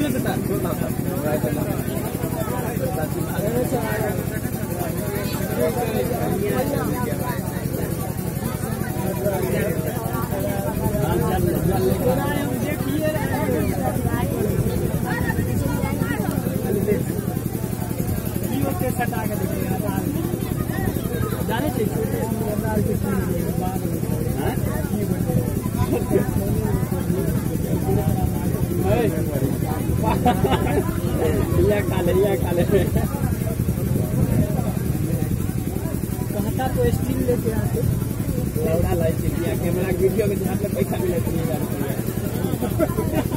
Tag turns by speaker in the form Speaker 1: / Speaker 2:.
Speaker 1: जाने काले कहता तो स्टील लेके आते कैमरा वीडियो के जहाँ पे पैसा मिले